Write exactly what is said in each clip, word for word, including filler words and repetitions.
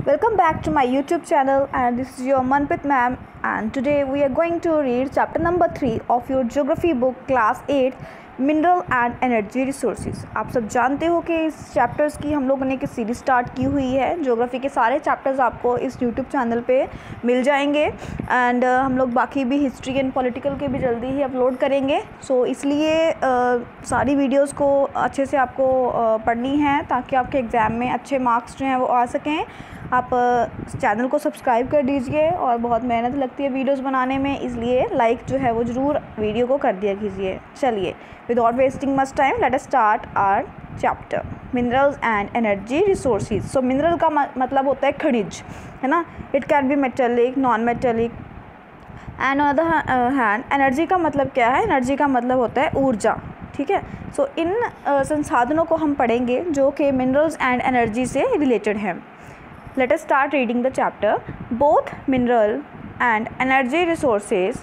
Welcome back to my YouTube channel, and this is your Manpit ma'am, and today we are going to read chapter number three of your geography book class eight, mineral and energy resources. आप सब जानते हो कि इस chapters की हम लोगों ने एक सीरीज स्टार्ट की हुई है। ज्योग्राफी के सारे चैप्टर्स आपको इस यूट्यूब चैनल पे मिल जाएंगे एंड uh, हम लोग बाकी भी हिस्ट्री एंड पॉलिटिकल के भी जल्दी ही अपलोड करेंगे। सो so, इसलिए uh, सारी वीडियोस को अच्छे से आपको uh, पढ़नी है ताकि आपके एग्ज़ाम में अच्छे मार्क्स जो हैं वो आ सकें। आप चैनल को सब्सक्राइब कर दीजिए और बहुत मेहनत लगती है वीडियोस बनाने में, इसलिए लाइक जो है वो ज़रूर वीडियो को कर दिया कीजिए। चलिए, without wasting much time let us start our chapter minerals and energy resources. So mineral का मतलब होता है खनिज, है ना। It can be metallic, non metallic and on the hand energy का मतलब क्या है? एनर्जी का मतलब होता है ऊर्जा, ठीक है। सो so, इन uh, संसाधनों को हम पढ़ेंगे जो कि मिनरल्स एंड एनर्जी से रिलेटेड हैं। Let us start reading the chapter. Both mineral and energy resources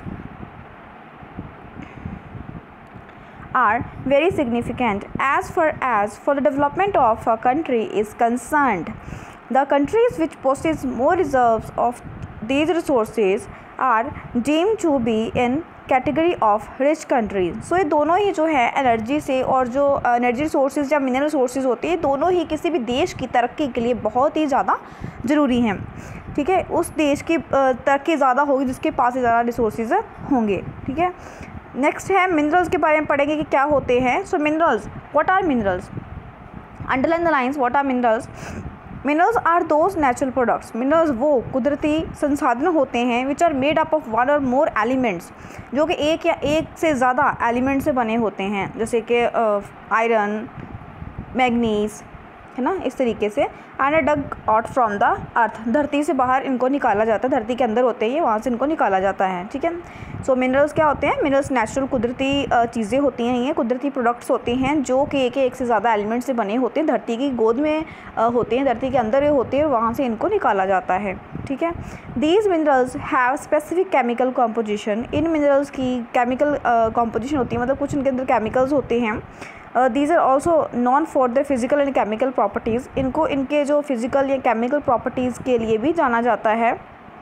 are very significant as far as for the development of a country is concerned. The countries which possess more reserves of these resources are deemed to be in category of rich countries. So ये दोनों ही जो है energy से और जो energy resources या mineral resources होती है, दोनों ही किसी भी देश की तरक्की के लिए बहुत ही ज़्यादा ज़रूरी हैं, ठीक है। उस देश की तरक्की ज़्यादा होगी जिसके पास ज़्यादा रिसोर्सेज होंगे, ठीक है। नेक्स्ट है मिनरल्स के बारे में पढ़ेंगे कि क्या होते हैं। So minerals, what are minerals? Underline the lines, what are minerals? Minerals are those natural products. मिनरल्स वो कुदरती संसाधन होते हैं which are made up of one or more elements, जो कि एक या एक से ज़्यादा एलिमेंट से बने होते हैं, जैसे कि आयरन, मैग्नीज, है ना, इस तरीके से। And dug out from the earth, धरती से बाहर इनको निकाला जाता है, धरती के अंदर होते हैं ये, वहाँ से इनको निकाला जाता है, ठीक है। सो मिनरल्स क्या होते हैं? मिनरल्स नेचुरल कुदरती चीज़ें होती हैं, ये कुदरती प्रोडक्ट्स होते हैं जो कि एक एक से ज़्यादा एलिमेंट से बने होते हैं, धरती की गोद में होते हैं, धरती के अंदर होते हैं और वहाँ से इनको निकाला जाता है, ठीक है। These minerals have specific chemical composition. इन मिनरल्स की केमिकल कॉम्पोजिशन होती है, मतलब कुछ इनके अंदर केमिकल्स होते हैं। These are also known for the physical and chemical properties. इनको इनके जो फिजिकल या केमिकल प्रॉपर्टीज़ के लिए भी जाना जाता है।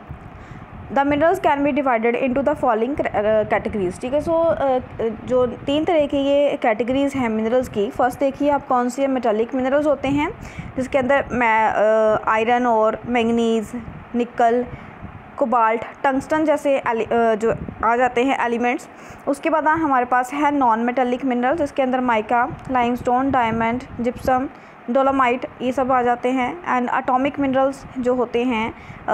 The minerals can be divided into the following categories, ठीक है। सो जो तीन तरह की ये कैटेगरीज हैं मिनरल्स की। फर्स्ट देखिए आप कौन सी है? मेटालिक मिनरल्स होते हैं जिसके अंदर आयरन और मैंगनीज, निकल, कोबाल्ट, टंगस्टन जैसे जो आ जाते हैं एलिमेंट्स। उसके बाद हमारे पास है नॉन मेटेलिक मिनरल जिसके अंदर mica, limestone, diamond, gypsum, dolomite ये सब आ जाते हैं। एंड एटॉमिक मिनरल्स जो होते हैं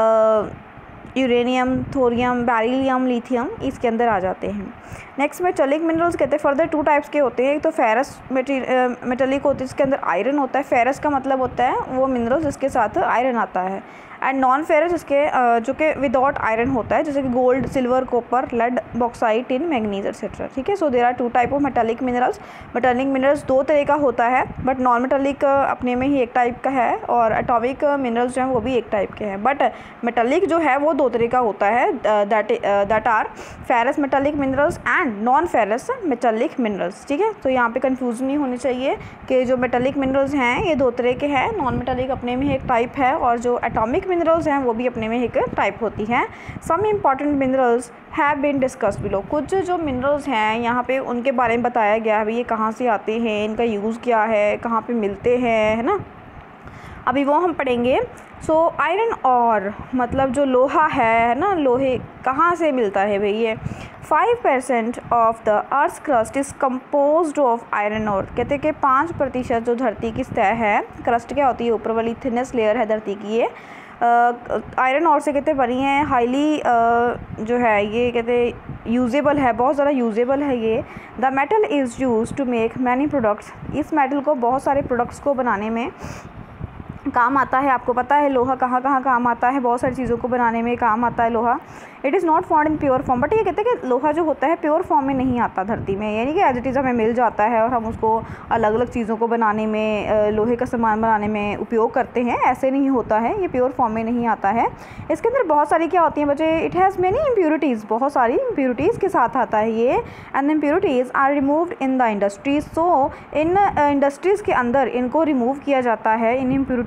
यूरेनियम, थोरियम, बेरिलियम, लिथियम इसके अंदर आ जाते हैं। नेक्स्ट मेटेलिक मिनरल्स कहते हैं फर्दर टू टाइप्स के होते हैं। एक तो फेरस मेटेलिक होती है जिसके अंदर आयरन होता है। फेरस का मतलब होता है वो मिनरल जिसके साथ आयरन आता है। एंड नॉन फेरस जिसके जो कि विदाउट आयरन होता है, जैसे कि gold, silver, copper, lead, bauxite, tin, manganese etcetera, ठीक है। So there are two type of metallic minerals. Metallic minerals दो तरह का होता है, बट नॉन मेटालिक अपने में ही एक टाइप का है और एटॉमिक मिनरल्स जो हैं वो भी एक टाइप के हैं। बट मेटालिक जो है वो दो तरह का होता है, that that are ferrous metallic minerals and non ferrous metallic minerals, ठीक है। तो यहाँ पे कंफ्यूजन नहीं होनी चाहिए कि जो मेटालिक मिनरल्स हैं ये दो तरह के हैं, नॉन मेटालिक अपने में एक टाइप है और जो एटॉमिक मिनरल्स हैं वो भी अपने में एक टाइप होती हैं। Some important minerals have been discussed below. कुछ जो मिनरल्स हैं यहाँ पे उनके बारे में बताया गया है, ये कहाँ से आते हैं, इनका यूज़ क्या है, कहाँ पे मिलते हैं, है ना, अभी वो हम पढ़ेंगे। सो आयरन और मतलब जो लोहा है है ना, लोहे कहाँ से मिलता है भाई? ये five percent of the earth crust is composed of iron ore. कहते हैं कि पाँच प्रतिशत जो धरती की सतह है, क्रस्ट क्या होती है? ऊपर वाली थिनेस्ट लेयर है धरती की, ये आयरन और से कहते बनी है। हाईली जो है ये कहते यूजेबल है, बहुत ज़्यादा यूजेबल है ये। The metal is use to make many products. इस मेटल को बहुत सारे प्रोडक्ट्स को बनाने में काम आता है। आपको पता है लोहा कहाँ कहाँ काम आता है? बहुत सारी चीज़ों को बनाने में काम आता है लोहा। It is not found in pure form, but ये कहते हैं कि लोहा जो होता है प्योर फॉर्म में नहीं आता धरती में, यानी कि एज इट इज़ हमें मिल जाता है और हम उसको अलग अलग चीज़ों को बनाने में, लोहे का सामान बनाने में उपयोग करते हैं। ऐसे नहीं होता है, ये प्योर फॉर्म में नहीं आता है। इसके अंदर बहुत सारी क्या होती हैं बच्चे? इट हैज़ मेनी इम्प्योरिटीज़, बहुत सारी इम्प्योरिटीज़ के साथ आता है ये। And impurities are removed in the industries. So इन इंडस्ट्रीज़ के अंदर इनको रिमूव किया जाता है, इन इम्प्योरिटीज़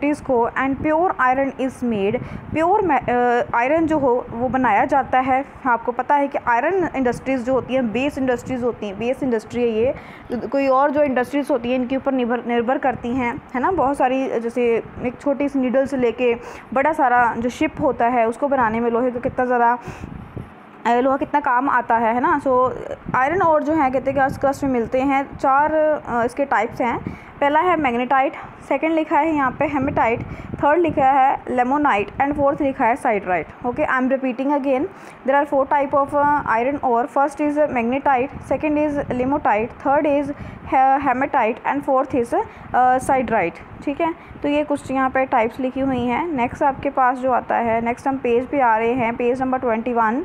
इंडस्ट्रीज़ को and pure iron is made. Pure iron जो हो वो बनाया जाता है। आपको पता है कि आयरन इंडस्ट्रीज़ जो होती हैं बेस इंडस्ट्रीज़ होती हैं, बेस इंडस्ट्री है ये, कोई और जो इंडस्ट्रीज़ होती हैं इनके ऊपर निर्भर निर्भर करती हैं, है ना। बहुत सारी, जैसे एक छोटी सी नीडल से लेके बड़ा सारा जो शिप होता है उसको बनाने में लोहे का कितना ज़्यादा लोहा कितना काम आता है है ना। सो आयरन और जो है कहते हैं कि अर्थ क्रस्ट में मिलते हैं। चार इसके टाइप्स हैं। पहला है मैग्नेटाइट, सेकंड लिखा है यहाँ पे हेमेटाइट, थर्ड लिखा है लेमोनाइट एंड फोर्थ लिखा है siderite. Okay, I am repeating again, there are four type of iron ore. First is magnetite, second is limonite, third is hematite and fourth is siderite. ठीक है, तो ये कुछ यहाँ पे टाइप्स लिखी हुई हैं। नेक्स्ट आपके पास जो आता है, नेक्स्ट हम पेज पे आ रहे हैं, पेज नंबर ट्वेंटी वन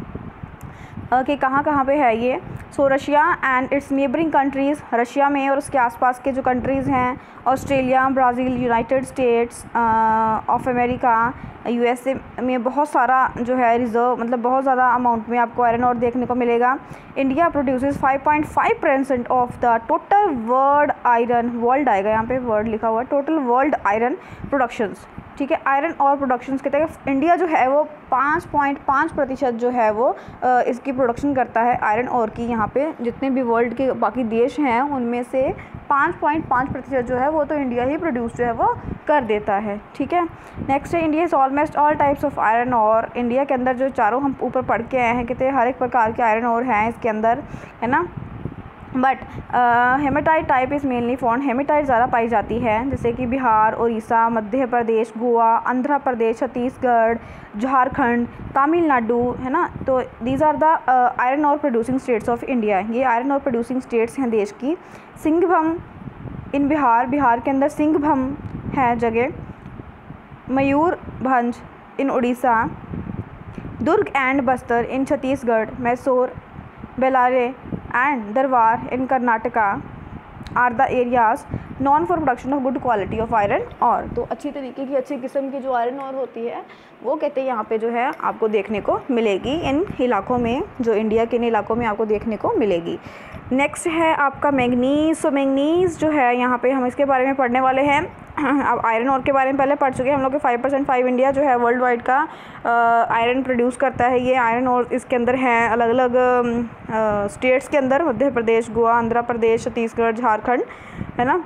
कि कहाँ कहाँ पे है ये। So Russia and its neighbouring countries, Russia में और उसके आसपास के जो कंट्रीज़ हैं, Australia, Brazil, United States of America, USA में बहुत सारा जो है रिज़र्व, मतलब बहुत ज़्यादा अमाउंट में आपको आयरन और देखने को मिलेगा। India produces five point five percent of the total world iron, world आएगा यहाँ पे, वर्ल्ड लिखा हुआ है, टोटल वर्ल्ड आयरन प्रोडक्शंस। ठीक है, आयरन और प्रोडक्शंस कहते हैं इंडिया जो है वो पाँच पॉइंट पाँच प्रतिशत जो है वो इसकी प्रोडक्शन करता है आयरन और की। यहाँ पे जितने भी वर्ल्ड के बाकी देश हैं उनमें से पाँच पॉइंट पाँच प्रतिशत जो है वो तो इंडिया ही प्रोड्यूस जो है वो कर देता है। ठीक है, नेक्स्ट है India is almost all types of iron ore. India के अंदर जो चारों हम ऊपर पढ़ के आए हैं कहते हैं हर एक प्रकार के आयरन और हैं इसके अंदर, है ना। But hematite type is mainly found, hematite ज़्यादा पाई जाती है जैसे कि बिहार, उड़ीसा, मध्य प्रदेश, गोवा, आंध्र प्रदेश, छत्तीसगढ़, झारखंड, तमिलनाडु, है ना। तो these are the iron ore producing states of India. ये आयरन और प्रोड्यूसिंग स्टेट्स हैं देश की। सिंहभूम इन बिहार, बिहार के अंदर सिंहभूम है जगह। Mayurbhanj in Orissa, Durg and Bastar in Chhattisgarh, Mysore, Bellary and Dharwar in Karnataka are the areas known for production of good quality of iron ore। तो अच्छी तरीके की, अच्छी किस्म की जो आयरन और होती है वो कहते हैं यहाँ पे जो है आपको देखने को मिलेगी इन इलाकों में, जो इंडिया के इन इलाकों में आपको देखने को मिलेगी। नेक्स्ट है आपका मैंगनीज़। सो मैंगनीज़ जो है यहाँ पे हम इसके बारे में पढ़ने वाले हैं। अब आयरन और के बारे में पहले पढ़ चुके हैं हम लोग के फाइव परसेंट फाइव इंडिया जो है वर्ल्ड वाइड का आयरन प्रोड्यूस करता है। ये आयरन और इसके अंदर हैं अलग अलग स्टेट्स के अंदर, मध्य प्रदेश, गोवा, आंध्र प्रदेश, छत्तीसगढ़, झारखंड, है ना।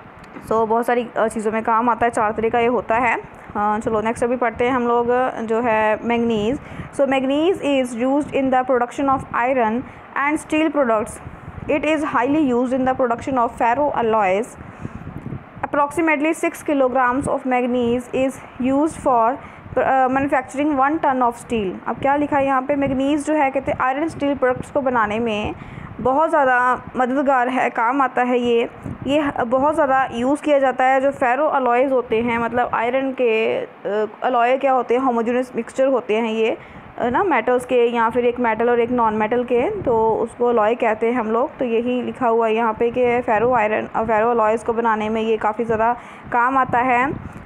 सो so, बहुत सारी चीज़ों में काम आता है, चार तरीका ये होता है। uh, चलो नेक्स्ट अभी पढ़ते हैं हम लोग जो है manganese. So manganese is used in the production of iron and steel products. It is highly used in the production of ferro alloys. Approximately six kilograms of manganese is used for uh, manufacturing one ton of steel। अब क्या लिखा है यहाँ पे, manganese जो है कहते हैं आयरन स्टील प्रोडक्ट्स को बनाने में बहुत ज़्यादा मददगार है, काम आता है। ये ये बहुत ज़्यादा यूज़ किया जाता है। जो फेरो अलॉयज़ होते हैं, मतलब आयरन के अलॉय क्या होते हैं, होमोजेनियस मिक्सचर होते हैं ये, ना, मेटल्स के, या फिर एक मेटल और एक नॉन मेटल के, तो उसको अलॉय कहते हैं हम लोग। तो यही लिखा हुआ है यहाँ पे कि फेरो आयरन फेरो अलॉयज़ को बनाने में ये काफ़ी ज़्यादा काम आता है।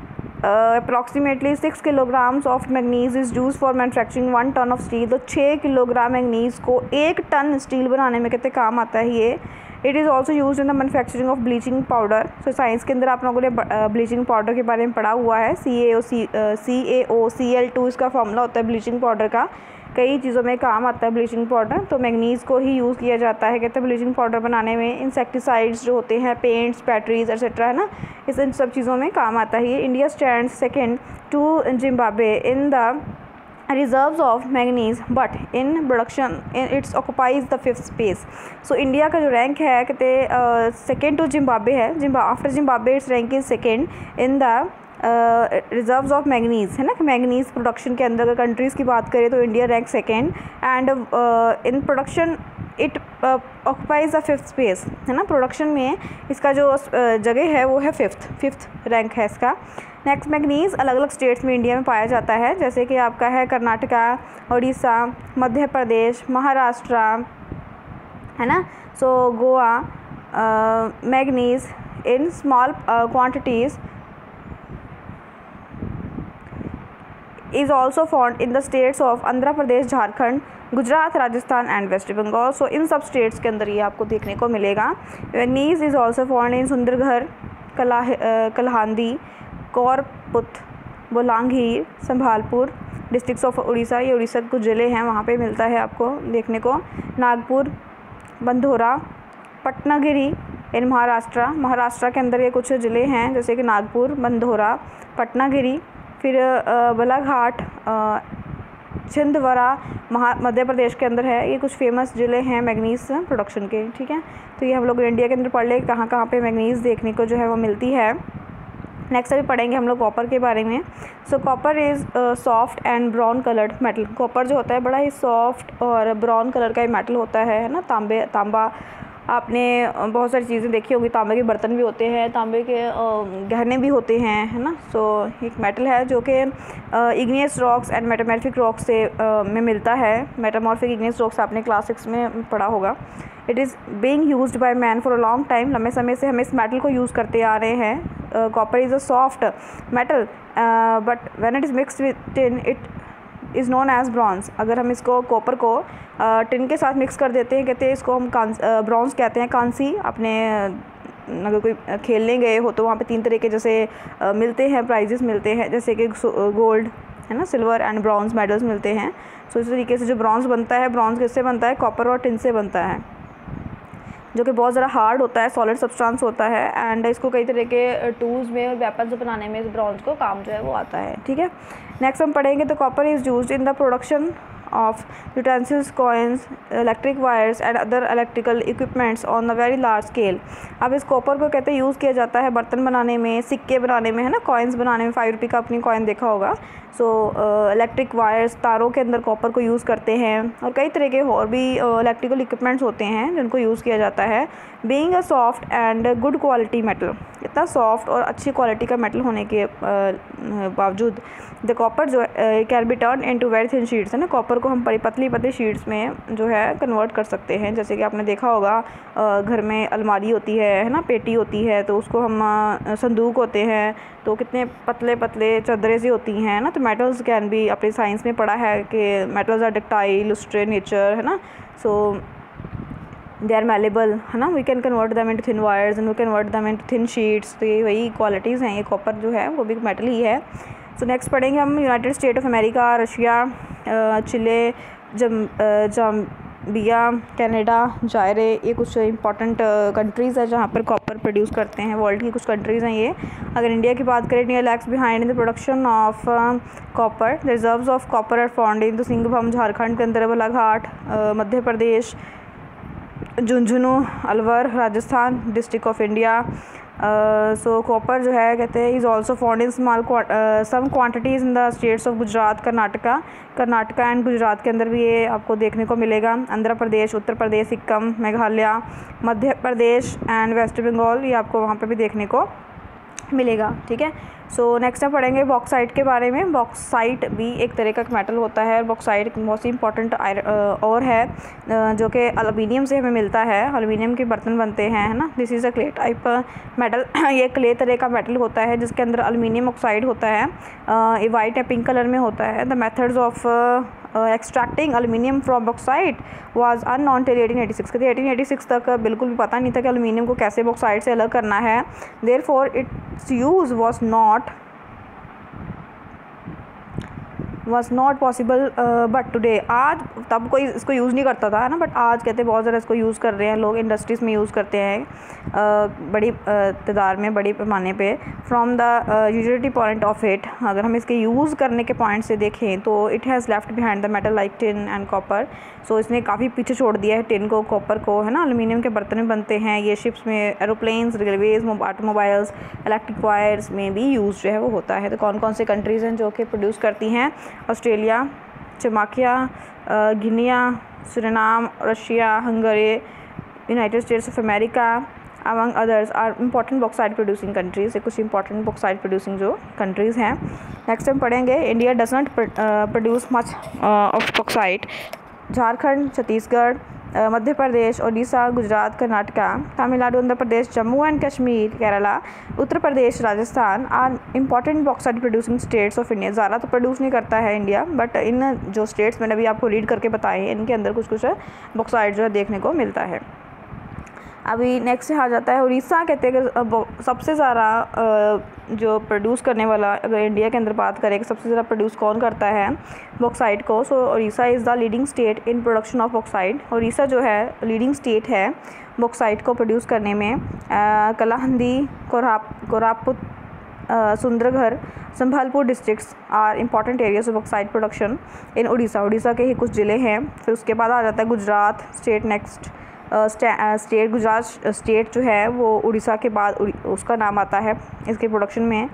Approximately six kilograms of manganese is use for manufacturing one ton of steel. तो छः किलोग्राम मैंगनीज़ को एक टन स्टील बनाने में कितने काम आता है ये। It is also use in the manufacturing of bleaching powder. So science के अंदर आप लोगों ने ब्लीचिंग पाउडर के बारे में पढ़ा हुआ है। C A O C C A O C L two इसका फॉर्मूला होता है ब्लीचिंग पाउडर का। कई चीज़ों में काम आता है ब्लीचिंग पाउडर, तो मैंगनीज़ को ही यूज़ किया जाता है कहते हैं ब्लीचिंग पाउडर बनाने में। इंसेक्टिसाइड्स जो होते हैं, पेंट्स, बैटरीज एक्सेट्रा, है ना, इस इन सब चीज़ों में काम आता है ये। India stand second to Zimbabwe in the reserves of manganese but in production its occupies the fifth space. So India का जो रैंक है कहते सेकेंड टू जिम्बाब्वे है। Zimba after Zimbabwe its rank is second in the reserves of manganese, है ना। Manganese production के अंदर अगर कंट्रीज़ की बात करें तो India rank second and in production it occupies the fifth space, है ना। प्रोडक्शन में इसका जो uh, जगह है वो है फिफ्थ फिफ्थ रैंक है इसका। नेक्स्ट, मैंगनीज़ अलग अलग स्टेट्स में इंडिया में पाया जाता है, जैसे कि आपका है कर्नाटका, उड़ीसा, मध्य प्रदेश, महाराष्ट्र, है ना। So Goa manganese in small quantities is also found in the states of Andhra Pradesh, Jharkhand, Gujarat, Rajasthan and West Bengal. So इन सब स्टेट्स के अंदर ये आपको देखने को मिलेगा। Manganese is also found in Sundargarh, कला कलहांदी, कोरपुत, बोलांगीर, संभालपुर डिस्ट्रिक्ट्स ऑफ उड़ीसा, ये उड़ीसा के कुछ ज़िले हैं, वहाँ पे मिलता है आपको देखने को। नागपुर, बंधोरा, पटनागिरी इन महाराष्ट्र, महाराष्ट्र के अंदर ये कुछ ज़िले हैं जैसे कि नागपुर, बंधोरा, पटनागिरी, फिर बालाघाट, छिंदवाड़ा महा मध्य प्रदेश के अंदर है। ये कुछ फेमस ज़िले हैं मैग्नीज़ प्रोडक्शन के, ठीक है। तो ये हम लोग इंडिया के अंदर पढ़ ले कहाँ कहाँ पे मैग्नीज़ देखने को जो है वो मिलती है। नेक्स्ट अभी पढ़ेंगे हम लोग कॉपर के बारे में। So copper is soft and brown coloured metal. Copper जो होता है बड़ा ही सॉफ्ट और ब्राउन कलर का मेटल होता है, है ना। तांबे तांबा आपने बहुत सारी चीज़ें देखी होंगी, तांबे के बर्तन भी होते हैं, तांबे के गहने भी होते हैं, है ना। सो so, एक मेटल है जो कि igneous rocks and metamorphic rocks से uh, में मिलता है। मेटामॉर्फिक इग्नियस रॉक्स आपने क्लास सिक्स में पढ़ा होगा। It is being used by man for a long time. लंबे समय से हम इस मेटल को यूज़ करते आ रहे हैं। Copper is a soft metal but when it is mixed with tin it is known as bronze. अगर हम इसको कॉपर को टिन के साथ मिक्स कर देते हैं, कहते हैं इसको हम ब्रॉन्ज कहते हैं। कांसी, आपने अगर कोई खेलने गए हो तो वहाँ पे तीन तरह के जैसे आ, मिलते हैं, प्राइजेस मिलते हैं, जैसे कि गोल्ड, है ना, सिल्वर एंड ब्रॉन्ज मेडल्स मिलते हैं। सो इस तरीके से जो ब्रॉन्ज बनता है, ब्रॉन्ज किससे बनता है? कॉपर और टिन से बनता है, जो कि बहुत ज़रा हार्ड होता है, सॉलिड सब्सटेंस होता है। एंड इसको कई तरह के टूल्स में और वेपन्स बनाने में इस ब्रॉन्ज को काम जो है वो आता है, ठीक है। नेक्स्ट हम पढ़ेंगे तो copper is used in the production of utensils, coins, electric wires and other electrical equipments on a very large scale। अब इस कॉपर को कहते हैं यूज़ किया जाता है बर्तन बनाने में, सिक्के बनाने में, है ना, कॉइन्स बनाने में। फाइव रुपये का अपनी कॉइन देखा होगा। सो इलेक्ट्रिक वायर्स, तारों के अंदर कॉपर को यूज़ करते हैं, और कई तरह के और भी इलेक्ट्रिकल इक्विपमेंट्स होते हैं जिनको यूज़ किया जाता है। Being a soft and good quality metal, इतना सॉफ्ट और अच्छी क्वालिटी का मेटल होने के बावजूद द कॉपर जो can be turned into very thin sheets, है ना। कॉपर को हम बड़ी पतली पतली शीट्स में जो है कन्वर्ट कर सकते हैं। जैसे कि आपने देखा होगा घर में अलमारी होती है, है ना, पेटी होती है, तो उसको हम संदूक होते हैं तो कितने पतले पतले चादरें सी होती हैं ना। तो मेटल्स कैन बी, अपने साइंस में पढ़ा है कि metals are ductile, lustre nature, है ना। सो दे आर मैलेबल, है ना। We can convert them into thin wires and we convert them into thin sheets. तो ये वही क्वालिटीज़ हैं, ये कॉपर जो है वो भी मेटल ही है। सो नेक्स्ट पढ़ेंगे हम United States of America, Russia, Chile, जम जाम्बिया, कनाडा, जायरे, ये कुछ इंपॉर्टेंट कंट्रीज़ है जहाँ पर कॉपर प्रोड्यूस करते हैं। वर्ल्ड की कुछ कंट्रीज़ हैं ये। अगर इंडिया की बात करें, India lags behind in the production of copper. Reserves of copper are found in the Singhbhum, Jharkhand के अंदर, Balaghat, Madhya Pradesh, Jhunjhunu, Alwar, Rajasthan district of India. So copper जो है कहते हैं is also found in small some quantities in the states of Gujarat, Karnataka Karnataka and Gujarat के अंदर भी ये आपको देखने को मिलेगा। आंध्र प्रदेश, उत्तर प्रदेश, सिक्किम, मेघालय, मध्य प्रदेश एंड वेस्ट बंगाल, ये आपको वहाँ पे भी देखने को मिलेगा, ठीक है। सो नेक्स्ट हम पढ़ेंगे बॉक्साइट के बारे में। बॉक्साइट भी एक तरह का मेटल होता है। बॉक्साइट बहुत ही इंपॉर्टेंट और है जो कि एल्युमिनियम से हमें मिलता है। एल्युमिनियम के बर्तन बनते हैं, है ना। This is a clay type metal. ये क्ले तरह का मेटल होता है जिसके अंदर एल्युमिनियम ऑक्साइड होता है। ये वाइट या पिंक कलर में होता है। The methods of extracting aluminium from bauxite was unknown till eighteen eighty six. कहते एटीन एटी सिक्स तक बिल्कुल भी पता नहीं था कि एल्युमिनियम को कैसे बॉक्साइट से अलग करना है। Therefore its use was not was not possible but today. आज तब कोई इसको यूज़ नहीं करता था, है ना, बट आज कहते हैं बहुत ज़्यादा इसको यूज़ कर रहे हैं लोग, इंडस्ट्रीज़ में यूज़ करते हैं uh, बड़ी तादाद uh, में, बड़ी पैमाने पे। From the utility point of it, अगर हम इसके यूज़ करने के पॉइंट से देखें तो it has left behind the metal like tin and copper. So इसने काफ़ी पीछे छोड़ दिया है टिन को, कॉपर को, है ना। एल्युमिनियम के बर्तन में बनते हैं ये, शिप्स में, aeroplanes, railways, automobiles, electric wires में भी यूज़ जो है वो होता है। तो कौन कौन से कंट्रीज़ हैं जो कि प्रोड्यूस करती हैं? Australia, Jamaica, Guinea, Suriname, Russia, Hungary, United States of America among others are important bauxite producing countries. कुछ इंपॉर्टेंट बॉक्साइट प्रोड्यूसिंग जो कंट्रीज़ हैं। नेक्स्ट हम पढ़ेंगे India doesn't produce much of bauxite. Jharkhand, Chhattisgarh, Madhya Pradesh, Odisha, Gujarat, Karnataka, Tamil Nadu, Andhra Pradesh, Jammu and Kashmir, Kerala, Uttar Pradesh, Rajasthan are important bauxite producing states of India. ज़्यादा तो produce नहीं करता है इंडिया, बट इन जो स्टेट्स मैंने अभी आपको रीड करके बताए हैं इनके अंदर कुछ कुछ बॉक्साइट जो है देखने को मिलता है। अभी नेक्स्ट आ जाता है उड़ीसा। कहते हैं कि सबसे ज़्यादा जो प्रोड्यूस करने वाला, अगर इंडिया के अंदर बात करें कि सबसे ज़्यादा प्रोड्यूस कौन करता है बॉक्साइट को, so Orissa is the leading state in production of bauxite. Orissa जो है लीडिंग स्टेट है बॉक्साइट को प्रोड्यूस करने में। कलाहंदी, कोराप Koraput, Sundargarh, Sambalpur districts are important areas of bauxite production in Orissa. Orissa के ही कुछ ज़िले हैं। फिर उसके बाद आ जाता है Gujarat state. Next state Gujarat state जो है वो उड़ीसा के बाद उसका नाम आता है इसके प्रोडक्शन में।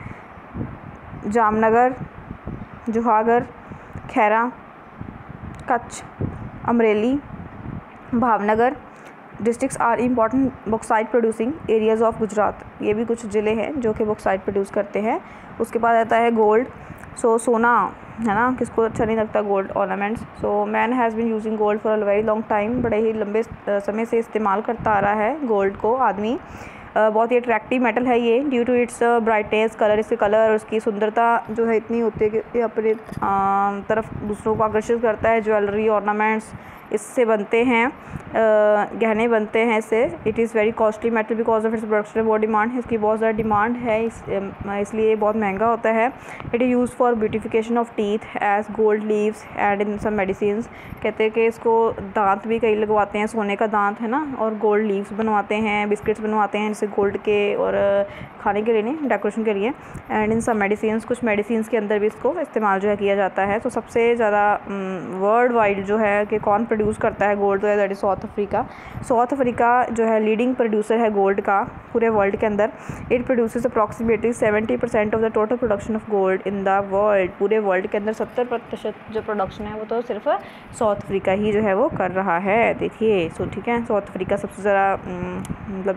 Jamnagar, Junagadh, Khaira, Kutch, Amreli, Bhavnagar districts are important bauxite producing areas of Gujarat. ये भी कुछ ज़िले हैं जो कि बॉक्साइट प्रोड्यूस करते हैं। उसके बाद आता है गोल्ड। सो so, सोना है ना, किसको अच्छा नहीं लगता gold ornaments. So man has been using gold for a very long time. बड़े ही लंबे समय से इस्तेमाल करता आ रहा है गोल्ड को आदमी। बहुत ही अट्रैक्टिव मेटल है ये, due to its brightness, colour, इसके कलर और उसकी सुंदरता जो है इतनी होती है कि ये अपने तरफ दूसरों को आकर्षित करता है। ज्वेलरी, ऑर्नामेंट्स इससे बनते हैं, गहने बनते हैं इससे। It is very costly metal because of its production, बहुत डिमांड है इसकी, बहुत ज़्यादा डिमांड है इस, इसलिए बहुत महंगा होता है। It is use for beautification of teeth as gold leaves and in some medicine. कहते हैं कि इसको दांत भी कई लगवाते हैं, सोने का दांत है ना, और गोल्ड लीव्स बनवाते हैं, बिस्किट्स बनवाते हैं जैसे गोल्ड के, और खाने के लिए नहीं, डेकोरेशन के लिए। एंड इन सम मेडिसिन, कुछ मेडिसिन के अंदर भी इसको इस्तेमाल जो है किया जाता है। तो सबसे ज़्यादा वर्ल्ड वाइड जो है कि कौन प्रोड्यूस करता है गोल्ड, तो है that is South Africa. South Africa जो है लीडिंग प्रोड्यूसर है गोल्ड का पूरे वर्ल्ड के अंदर। It produces approximately seventy percent of the total production of gold in the world. पूरे वर्ल्ड के अंदर सत्तर प्रतिशत जो प्रोडक्शन है वो तो सिर्फ साउथ अफ्रीका ही जो है वो कर रहा है। देखिए, सो ठीक है, साउथ अफ्रीका सबसे ज़्यादा मतलब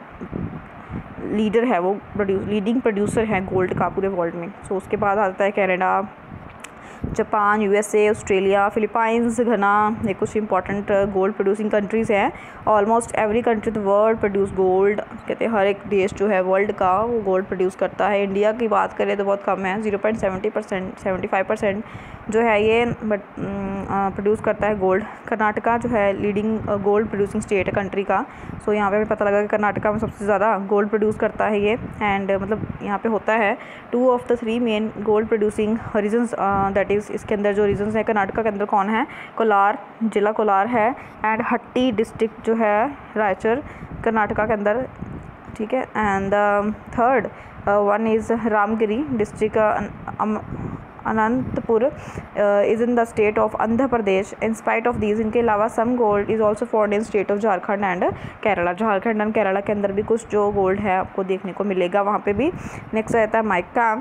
लीडर है, वो प्रोड्यूस लीडिंग प्रोड्यूसर है गोल्ड का पूरे वर्ल्ड में। सो उसके बाद आता है Canada, Japan, USA, Australia, Philippines, Ghana, ये कुछ इंपॉर्टेंट गोल्ड प्रोड्यूसिंग कंट्रीज़ हैं। Almost every country the world produce gold. कहते हैं हर एक देश जो है वर्ल्ड का वो गोल्ड प्रोड्यूस करता है। इंडिया की बात करें तो बहुत कम है, zero point seventy percent seventy five percent जो है ये बट प्रोड्यूस करता है गोल्ड। कर्नाटका जो है लीडिंग गोल्ड प्रोड्यूसिंग स्टेट है कंट्री का। सो यहाँ पे पता लगा कि कर्नाटका में सबसे ज़्यादा गोल्ड प्रोड्यूस करता है ये। एंड मतलब यहाँ पे होता है two of the three main gold producing regions, that is इसके अंदर जो रीजन्स हैं कर्नाटका के अंदर कौन है, कोलार, जिला कोलार है, एंड हट्टी डिस्ट्रिक्ट जो है रायचूर कर्नाटका के अंदर, ठीक है। And third one is Ramgiri district Anantapur is in the state of Andhra Pradesh. In spite of these, इनके अलावा some gold is also found in state of Jharkhand and Kerala. Jharkhand and Kerala के अंदर भी कुछ जो गोल्ड है आपको देखने को मिलेगा वहाँ पे भी। नेक्स्ट रहता है माइका।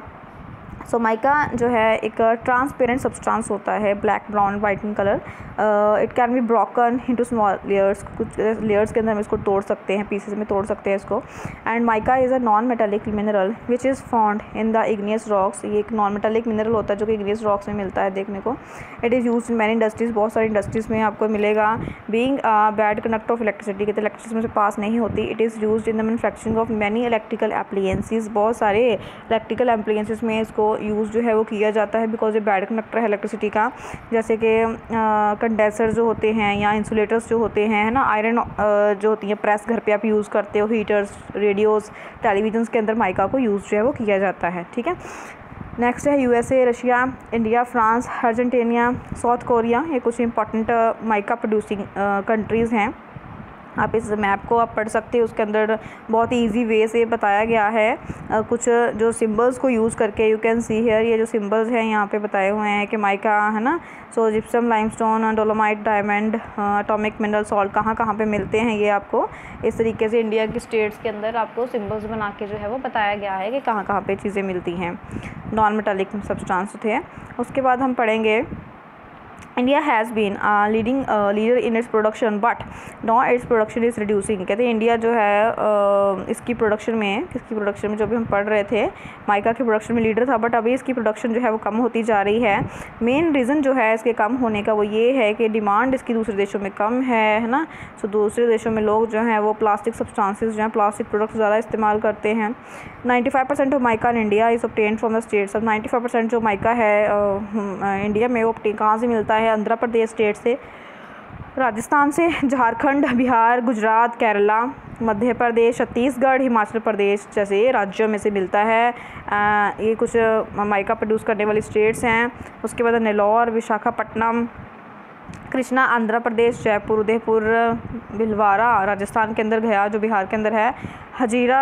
सो माइका जो है एक ट्रांसपेरेंट सब्सटेंस होता है, black, brown, white in colour. It can be broken into small layers, कुछ लेयर्स के अंदर हम इसको तोड़ सकते हैं, पीसेस में तोड़ सकते हैं इसको। And mica is a non metallic mineral which is found in the igneous rocks. ये एक नॉन मेटालिक मिनरल होता है जो कि इग्नियस रॉक्स में मिलता है देखने को। It is use in many industries, बहुत सारी इंडस्ट्रीज़ में आपको मिलेगा। Being bad conductor of electricity, कहते हैं इलेक्ट्रिसिटी में से पास नहीं होती। It is use in the manufacturing of many electrical appliances, बहुत सारे इलेक्ट्रिकल एप्लीयंसेस में इसको यूज़ जो है वो किया जाता है बिकॉज ये बैड कंडक्टर है इलेक्ट्रिसिटी का। जैसे कि कंडेंसर जो होते हैं या इंसुलेटर्स जो होते हैं, है ना, आयरन जो होती है प्रेस घर पे आप यूज़ करते हो, हीटर्स, रेडियोज़, टेलीविजन्स के अंदर माइका को यूज़ जो है वो किया जाता है, ठीक है। नेक्स्ट है USA, Russia, India, France, Argentina, South Korea. ये कुछ इंपॉर्टेंट माइका प्रोड्यूसिंग कंट्रीज़ हैं। आप इस मैप को आप पढ़ सकते हो, उसके अंदर बहुत ही ईजी वे से बताया गया है आ, कुछ जो सिंबल्स को यूज़ करके। यू कैन सी हियर, ये जो सिंबल्स हैं यहाँ पे बताए हुए हैं कि माइका, है ना। So gypsum, limestone, dolomite, diamond, atomic mineral salt कहाँ कहाँ पे मिलते हैं, ये आपको इस तरीके से इंडिया की स्टेट्स के अंदर आपको सिंबल्स बना के जो है वो बताया गया है कि कहाँ कहाँ पे चीज़ें मिलती हैं, नॉन मेटालिक सब्सटेंस थे। उसके बाद हम पढ़ेंगे India has been leading leader in its production but now its production is reducing. कहते हैं इंडिया जो है uh, इसकी प्रोडक्शन में, किसकी प्रोडक्शन में, जो भी हम पढ़ रहे थे माइका की प्रोडक्शन में लीडर था, बट अभी इसकी प्रोडक्शन जो है वो कम होती जा रही है। मेन रीज़न जो है इसके कम होने का वो ये है कि डिमांड इसकी दूसरे देशों में कम है है ना। सो दूसरे देशों में लोग जो हैं वो प्लास्टिक सब्सटेंसेस जो हैं, प्लास्टिक प्रोडक्ट्स ज़्यादा इस्तेमाल करते हैं। Ninety five percent of mica in India is obtained from the states. अब नाइन्टी फाइव परसेंट जो माइका है uh, इंडिया में वो कहाँ से मिलता है, आंध्र प्रदेश स्टेट से। राजस्थान से झारखंड, बिहार, गुजरात, केरला, मध्य प्रदेश, छत्तीसगढ़, हिमाचल प्रदेश जैसे राज्यों में से मिलता है। आ, ये कुछ माइका प्रोड्यूस करने वाली स्टेट्स हैं। उसके बाद नेल्लौर, विशाखापट्टनम, कृष्णा आंध्र प्रदेश, जयपुर, उदयपुर, भिलवाड़ा राजस्थान के अंदर, गया जो बिहार के अंदर है, हजीरा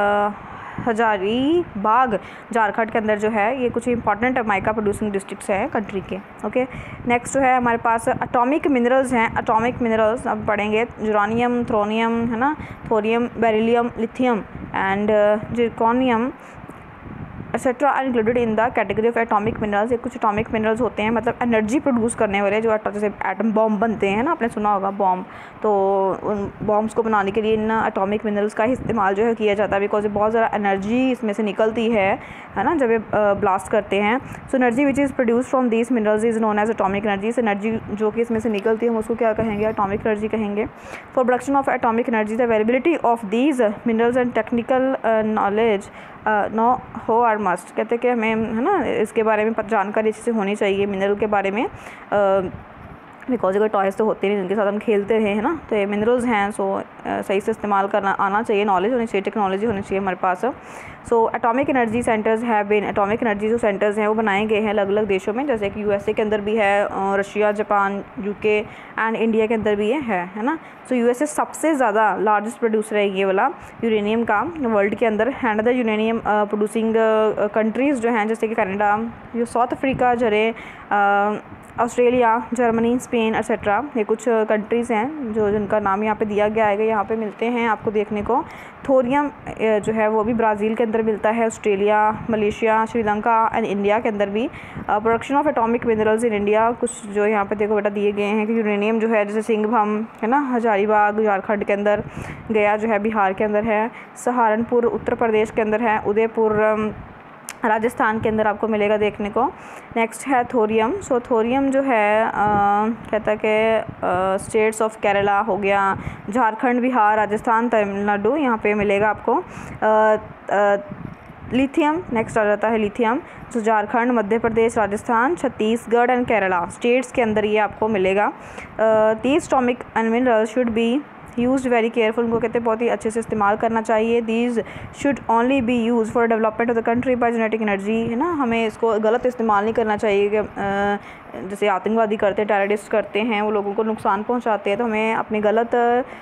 हजारीबाग झारखंड के अंदर जो है। ये कुछ इंपॉर्टेंट माइका प्रोड्यूसिंग डिस्ट्रिक्ट्स हैं कंट्री के। ओके, नेक्स्ट जो है हमारे पास एटॉमिक मिनरल्स हैं। एटॉमिक मिनरल्स अब पढ़ेंगे, यूरानियम, थ्रोनियम है ना, thorium, beryllium, lithium and zirconium etcetera are included in the category of atomic minerals. ये कुछ एटॉमिक मिनरल्स होते हैं, मतलब एनर्जी प्रोड्यूस करने वाले, जो जैसे एटम बॉम्ब बनते हैं ना, आपने सुना होगा बॉम्ब, तो उन बॉम्ब्स को बनाने के लिए इन एटॉमिक मिनरल्स का ही इस्तेमाल जो है किया जाता है, बिकॉज बहुत ज़्यादा एनर्जी इसमें से निकलती है है ना जब ये ब्लास्ट करते हैं। So energy which is produce from these minerals is known as atomic energy. इस एनर्जी जो कि इसमें से निकलती है हम उसको क्या कहेंगे, एटॉमिक एनर्जी कहेंगे। For production of atomic energy the availability of these minerals and technical knowledge know how are must. कहते हैं कि हमें है ना इसके बारे में जानकारी अच्छे से होनी चाहिए, मिनरल के बारे में, बिकॉज कोई टॉयज़ तो होते नहीं जिनके साथ हम खेलते रहे हैं ना, तो ये मिनरल्स हैं। सो सही से इस्तेमाल करना आना चाहिए, नॉलेज होनी चाहिए, टेक्नोलॉजी होनी चाहिए हमारे पास। So atomic energy centres have been, atomic energy जो सेंटर्स हैं वो बनाए गए हैं अलग अलग देशों में, जैसे कि यूएसए के अंदर भी है, Russia, Japan, UK and India के अंदर भी है है ना। सो यूएसए सबसे ज़्यादा लार्जेस्ट प्रोड्यूसर है ये वाला यूरेनियम का वर्ल्ड के अंदर। And the uranium producing countries जो हैं जैसे कि कनाडा, जो South Africa, Zaire Australia, Germany, Spain etcetera, ये कुछ कंट्रीज़ हैं जो जिनका नाम यहाँ पे दिया गया है, यहाँ पे मिलते हैं आपको देखने को। थोरियम जो है वो भी ब्राज़ील के अंदर मिलता है, Australia, Malaysia, Sri Lanka and India के अंदर भी। Production of atomic minerals in India, कुछ जो यहाँ पे देखो बेटा दिए गए हैं कि यूरेनियम जो है जैसे सिंघभम है ना, हजारीबाग झारखंड के अंदर, गया जो है बिहार के अंदर है, सहारनपुर उत्तर प्रदेश के अंदर है, उदयपुर राजस्थान के अंदर आपको मिलेगा देखने को। नेक्स्ट है थोरियम। सो थोरियम जो है आ, कहता है कि स्टेट्स ऑफ केरला हो गया, झारखंड, बिहार, राजस्थान, तमिलनाडु, यहाँ पे मिलेगा आपको। लिथियम नेक्स्ट आ जाता है लिथियम, जो झारखंड, मध्य प्रदेश, राजस्थान, छत्तीसगढ़ एंड केरला स्टेट्स के अंदर ये आपको मिलेगा। These atomic and minerals should be use very careful, उनको कहते हैं बहुत ही अच्छे से इस्तेमाल करना चाहिए। These should only be use for development of the country by genetic energy, है ना, हमें इसको गलत इस्तेमाल नहीं करना चाहिए कि जैसे आतंकवादी करते हैं, टेररिस्ट करते हैं, वो लोगों को नुकसान पहुंचाते हैं, तो हमें अपने गलत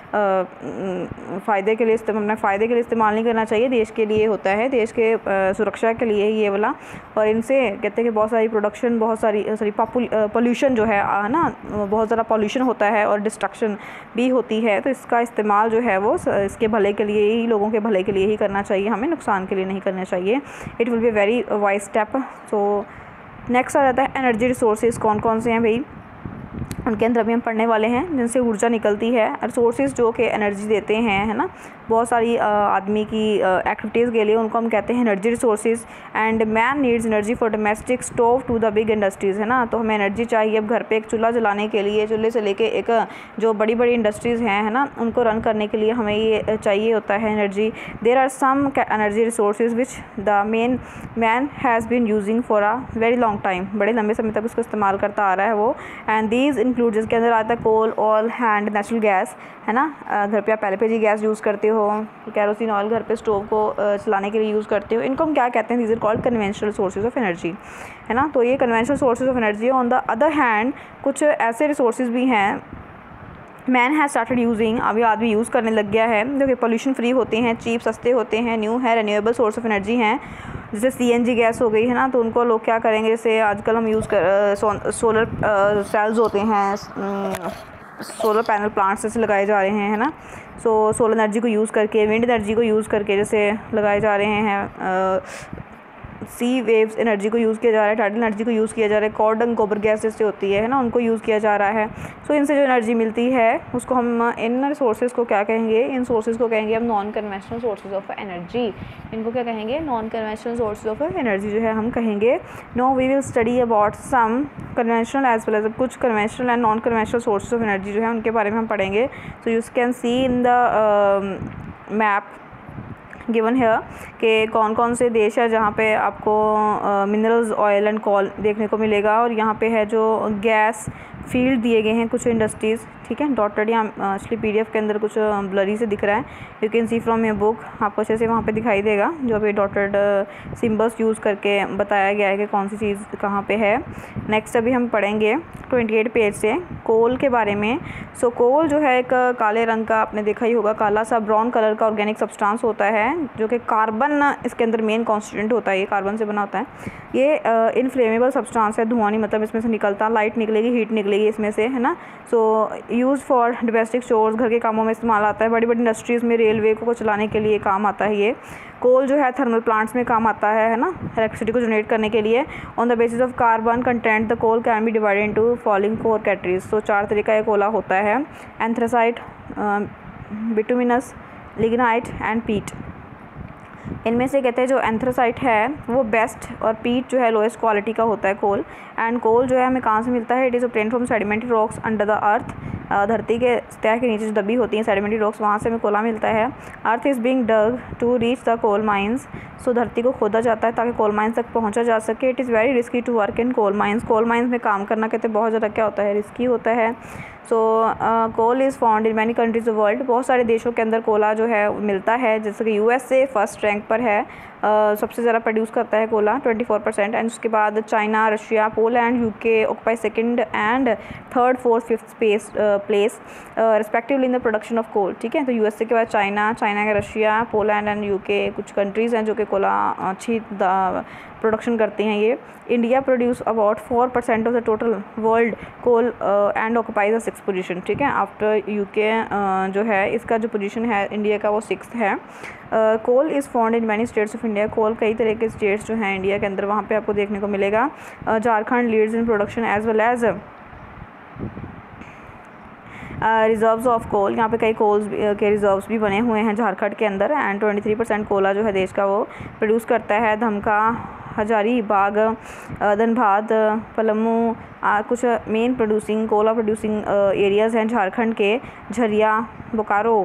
फ़ायदे के लिए अपने फ़ायदे के लिए इस्तेमाल नहीं करना चाहिए। देश के लिए होता है, देश के सुरक्षा के लिए ये वाला। और इनसे कहते हैं कि बहुत सारी प्रोडक्शन, बहुत सारी सॉरी पॉल्यूशन जो है ना, बहुत ज़्यादा पॉल्यूशन होता है और डिस्ट्रक्शन भी होती है, तो इसका इस्तेमाल जो है वो इसके भले के लिए ही, लोगों के भले के लिए ही करना चाहिए, हमें नुकसान के लिए नहीं करना चाहिए। It will be very wise step. So next आ जाता है एनर्जी रिसोर्सेज, कौन कौन से हैं भाई, उनके अंदर अभी हम पढ़ने वाले हैं, जिनसे ऊर्जा निकलती है। रिसोर्सेज जो कि एनर्जी देते हैं, है ना, बहुत सारी आदमी की एक्टिविटीज़ के लिए, उनको हम कहते हैं energy resources. And man needs energy for domestic stove to the big industries, है ना, तो हमें एनर्जी चाहिए अब घर पे एक चूल्हा जलाने के लिए, चूल्हे से लेके एक जो बड़ी बड़ी इंडस्ट्रीज़ हैं, है ना, उनको रन करने के लिए हमें ये चाहिए होता है energy. There are some energy resources which the main man has been using for a very long time, बड़े लंबे समय तक उसको इस्तेमाल करता आ रहा है वो। एंड दीज इंक्लूड, जिसके अंदर आता है coal, oil and natural gas, है ना, घर पे आप पहले पे जी गैस यूज़ करते हो, कैरोसिन ऑयल घर पे स्टोव को चलाने के लिए यूज़ करते हो, इनको हम क्या कहते हैं, these are called conventional sources of energy, है ना। तो ये conventional sources of energy. On the other hand कुछ ऐसे रिसोर्सेज भी हैं मैन हैज़ स्टार्टेड यूजिंग, अभी आदमी यूज़ करने लग गया है, जो कि पोल्यूशन फ्री होते हैं, चीप सस्ते होते हैं, न्यू है, रिन्यूएबल सोर्स ऑफ एनर्जी हैं, जैसे सीएनजी गैस हो गई, है ना, तो उनको लोग क्या करेंगे, जैसे आजकल हम यूज़ कर सो, सोलर सेल्स होते हैं, सोलर पैनल प्लांट्स जैसे लगाए जा रहे हैं, है ना, सो सोलर एनर्जी को यूज़ करके, विंड एनर्जी को यूज़ करके जैसे लगाए जा रहे हैं, सी वेव्स एनर्जी को यूज़ किया जा रहा है, टाइडल एनर्जी को यूज़ किया जा रहा है, कॉर्डन गोबर गैस जैसे होती है है ना, उनको यूज़ किया जा रहा है। सो इनसे जो एनर्जी मिलती है उसको हम, इन रिसोर्सेज को क्या कहेंगे, इन सोर्सेज को कहेंगे हम non conventional sources of energy. इनको क्या कहेंगे, non conventional sources of energy जो है हम कहेंगे। No we will study about some conventional as well as, कुछ conventional and non conventional sources of energy जो है उनके बारे में हम पढ़ेंगे। So you can see in the map given here कि कौन कौन से देश है जहाँ पे आपको मिनरल्स, ऑयल एंड कोल देखने को मिलेगा, और यहाँ पे है जो गैस, फील्ड दिए गए हैं कुछ इंडस्ट्रीज़, ठीक है। डॉटेड या एक्चुअली पीडीएफ के अंदर कुछ ब्लरी से दिख रहा है, you can see from your book, आपको अच्छे से वहाँ पे दिखाई देगा जो अभी डॉटेड सिम्बल्स यूज़ करके बताया गया है कि कौन सी चीज़ कहाँ पे है। नेक्स्ट अभी हम पढ़ेंगे अट्ठाईस पेज से कोल के बारे में। सो so, कोल जो है एक काले रंग का, आपने देखा ही होगा, काला सा ब्राउन कलर का ऑर्गेनिक सब्सटेंस होता है जो कि कार्बन इसके अंदर मेन कॉन्स्टिट्यूएंट होता है, ये कार्बन से बना होता है। ये इनफ्लेमेबल सब्सटेंस है, धुआं नहीं मतलब इसमें से निकलता, लाइट निकलेगी, हीट निकलेगी इसमें से, है ना। So use for domestic stores, घर के कामों में इस्तेमाल आता है, बड़ी बड़ी इंडस्ट्रीज़ में, रेलवे को चलाने के लिए काम आता है ये। कोल जो है थर्मल प्लांट्स में काम आता है है ना, इलेक्ट्रिसिटी को जनरेट करने के लिए। On the basis of carbon content the coal can be divided into following four categories. तो चार तरीका का कोला होता है, एंथ्रासाइट, बिटुमिनस, लिग्नाइट एंड पीट। इनमें से कहते हैं जो एंथ्रासाइट है वो बेस्ट और पीट जो है लोएस्ट क्वालिटी का होता है कोल। एंड कोल जो है हमें कहाँ से मिलता है, it is obtained from sedimentary rocks under the earth. धरती के सतह के नीचे जो दबी होती हैं सेडिमेंट्री रॉक्स, वहाँ से हमें कोला मिलता है। Earth is being dug to reach the coal mines. So धरती को खोदा जाता है ताकि कोल माइंस तक पहुँचा जा सके। It is very risky to work in coal mines. Coal mines में काम करना कहते हैं बहुत ज़्यादा क्या होता है, रिस्की होता है। So coal is found in many countries of world. बहुत सारे देशों के अंदर कोला जो है मिलता है, जैसे कि यूएसए फर्स्ट रैंक पर है, uh, सबसे ज़्यादा प्रोड्यूस करता है कोला ट्वेंटी फोर परसेंट। एंड उसके बाद China, Russia, Poland, UK occupy second and third, fourth, fifth space place respectively in the production of coal, ठीक है। तो यूएसए के बाद चाइना, चाइना के रशिया, पोलैंड एंड यूके कुछ कंट्रीज़ हैं जो कि कोला अच्छी प्रोडक्शन करते हैं ये। India produce about four percent of the total world coal and occupies the six position, ठीक है। आफ्टर यूके जो है इसका जो पोजीशन है इंडिया का वो सिक्स है। Coal is found in many states of India. Coal कई तरह के स्टेट्स जो हैं इंडिया के अंदर वहाँ पे आपको देखने को मिलेगा। Jharkhand leads in production as well as reserves of coal. यहाँ पे कई कोल्स के रिजर्व्स भी बने हुए हैं झारखंड के अंदर। एंड ट्वेंटी थ्री परसेंट कोला जो है देश का वो प्रोड्यूस करता है। धमका, हजारीबाग, धनबाद, पलामू कुछ मेन प्रोड्यूसिंग कोला प्रोड्यूसिंग एरियाज़ हैं झारखंड के। Jharia, Bokaro,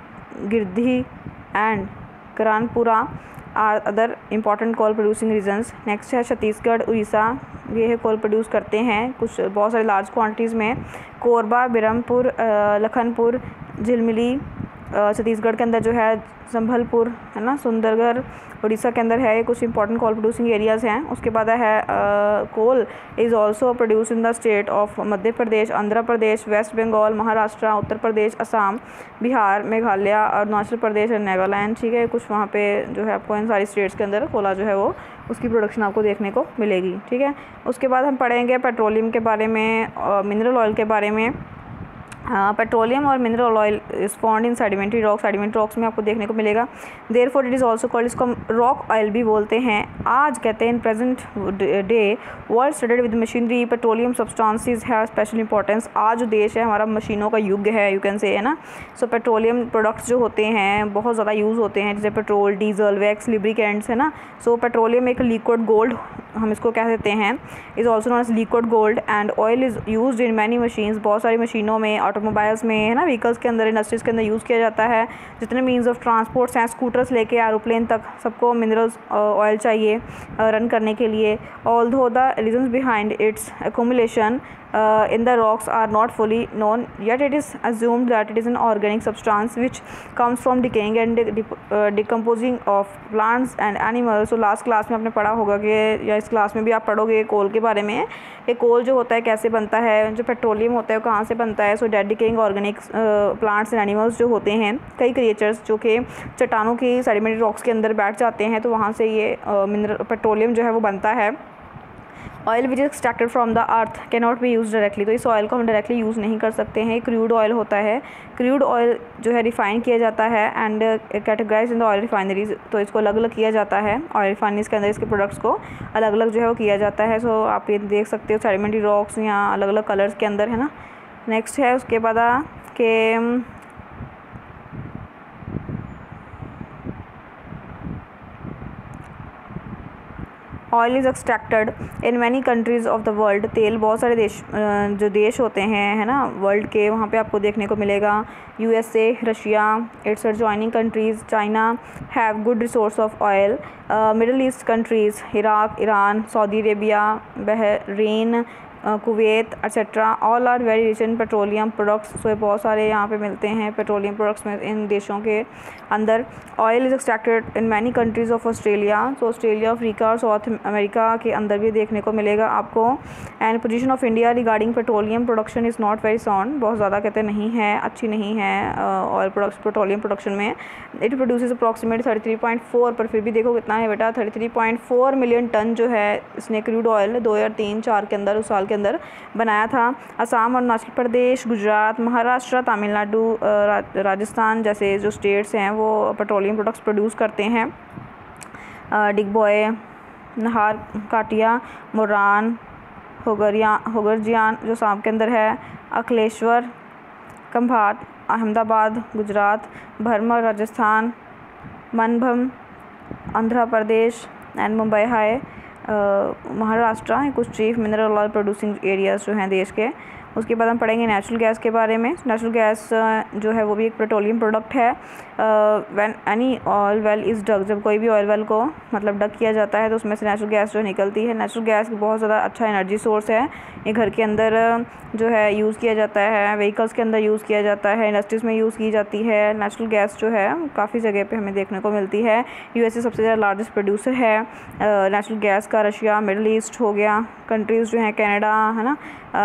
Giridih and Kanpura are other important coal producing regions. Next है छत्तीसगढ़, उड़ीसा, ये है कोल प्रोड्यूस करते हैं कुछ बहुत सारे लार्ज क्वांटिटीज़ में। कोरबा, बिरमपुर, लखनपुर, झिलमिली छत्तीसगढ़ के अंदर जो है, संभलपुर है ना, सुंदरगढ़ उड़ीसा के अंदर है, ये कुछ इंपॉर्टेंट कोल प्रोड्यूसिंग एरियाज़ हैं। उसके बाद है coal is also produce in the state of Madhya Pradesh, Andhra Pradesh, west Bengal, Maharashtra, Uttar Pradesh, Assam, Bihar, Meghalaya, Arunachal Pradesh और नागालैंड, ठीक है। कुछ वहाँ पे जो है आपको इन सारी स्टेट्स के अंदर कोला जो है वो उसकी प्रोडक्शन आपको देखने को मिलेगी, ठीक है। उसके बाद हम पढ़ेंगे पेट्रोलियम के बारे में, मिनरल ऑयल के बारे में। हाँ, पेट्रोलियम और mineral oil is found in sedimentary rocks. Sedimentary rocks में आपको देखने को मिलेगा। There for it is also called, इसको हम रॉक ऑयल भी बोलते हैं। आज कहते हैं in present day world studied with machinery petroleum substances है स्पेशल इंपॉर्टेंस। आज जो देश है हमारा मशीनों का युग है, यू कैन से, है ना। सो पेट्रोलियम प्रोडक्ट्स जो होते हैं बहुत ज़्यादा यूज़ होते हैं, जैसे पेट्रोल, डीजल, वैक्स, लिब्रिकेंट्स, है ना। सो पेट्रोलियम एक लिक्विड गोल्ड हम इसको कह देते हैं, is also known as liquid gold. And oil is used in many machines, बहुत सारी मशीनों में, ऑटोमोबाइल्स में, है ना, व्हीकल्स के अंदर, इंडस्ट्रीज़ के अंदर यूज़ किया जाता है। जितने मीन्स ऑफ ट्रांसपोर्ट्स हैं, स्कूटर्स लेके एरोप्लेन तक, सबको मिनरल्स ऑयल चाहिए रन करने के लिए। Although the reasons behind its accumulation uh, in the rocks are not fully known, yet it is assumed that it is an organic substance which comes from decaying and de- de- uh, decomposing of plants and animals. So last class में आपने पढ़ा होगा कि, या इस class में भी आप पढ़ोगे कोल के बारे में, कि कोल जो होता है कैसे बनता है, जो पेट्रोलियम होता है कहाँ से बनता है। So dead decaying organic plants and animals जो होते हैं, कई क्रिएचर्स जो कि चट्टानों की सेडिमेंट्री रॉक्स के अंदर बैठ जाते हैं, तो वहाँ से ये मिनरल पेट्रोलियम जो है वो बनता है। Oil which is extracted from the earth can not be use directly. तो इस ऑयल को हम डायरेक्टली यूज़ नहीं कर सकते हैं। क्रूड ऑयल होता है, क्रूड ऑयल जो है रिफ़ाइन किया जाता है and categorise in the oil refineries. तो इसको अलग अलग किया जाता है, ऑयल रिफाइनरीज के अंदर इसके प्रोडक्ट्स को अलग अलग जो है वो किया जाता है। सो आप ये देख सकते हो सेडिमेंट्री रॉक्स यहाँ अलग अलग कलर्स के अंदर, है ना। नेक्स्ट है उसके बाद के oil is extracted in many countries of the world. तेल बहुत सारे देश जो देश होते हैं, है ना, वर्ल्ड के, वहाँ पे आपको देखने को मिलेगा। USA, Russia, its adjoining countries, China have good resource of oil. Middle east countries, Iraq, Iran, Saudi Arabia, Bahrain, Kuwait etcetera all are very rich in petroleum products. So बहुत सारे यहाँ पे मिलते हैं पेट्रोलियम प्रोडक्ट्स में इन देशों के अंदर। Oil is extracted in many countries of Australia. तो ऑस्ट्रेलिया, अफ्रीका और साउथ अमेरिका के अंदर भी देखने को मिलेगा आपको। And position of India regarding petroleum production is not very sound. बहुत ज़्यादा कहते नहीं है, अच्छी नहीं है ऑयल प्रोडक्ट्स पेट्रोलियम प्रोडक्शन में। It produces approximate thirty three point four, पर फिर भी देखो कितना है बेटा, thirty three point four million ton जो है इसने क्रूड ऑयल दो हज़ार तीन चार के अंदर, उस साल के अंदर बनाया था। असम, अरुणाचल प्रदेश, गुजरात, महाराष्ट्र, तमिलनाडु, राजस्थान जैसे जो स्टेट्स हैं वो पेट्रोलियम प्रोडक्ट्स प्रोड्यूस करते हैं। डिगबॉय, नहार काटिया, मोरान, होगरिया होगरजियान जो शाम के अंदर है, अखिलेश्वर, खंभात, अहमदाबाद गुजरात, भरमर राजस्थान, मनभम आंध्र प्रदेश एंड मुंबई हाई महाराष्ट्र हैं कुछ chief mineral oil producing areas जो हैं देश के। उसके बाद हम पढ़ेंगे नेचुरल गैस के बारे में। नेचुरल गैस जो है वो भी एक पेट्रोलियम प्रोडक्ट है। When any oil well is dug, जब कोई भी ऑयल वेल को मतलब डग किया जाता है तो उसमें से नेचुरल गैस जो निकलती है। नेचुरल गैस बहुत ज़्यादा अच्छा एनर्जी सोर्स है। ये घर के अंदर जो है यूज़ किया जाता है, व्हीकल्स के अंदर यूज़ किया जाता है, इंडस्ट्रीज़ में यूज़ की जाती है। नेचुरल गैस जो है काफ़ी जगह पे हमें देखने को मिलती है। यूएसए सबसे ज़्यादा लार्जेस्ट प्रोड्यूसर है नेचुरल गैस का। रशिया, मिडल ईस्ट हो गया कंट्रीज़ जो हैं, कनाडा है ना,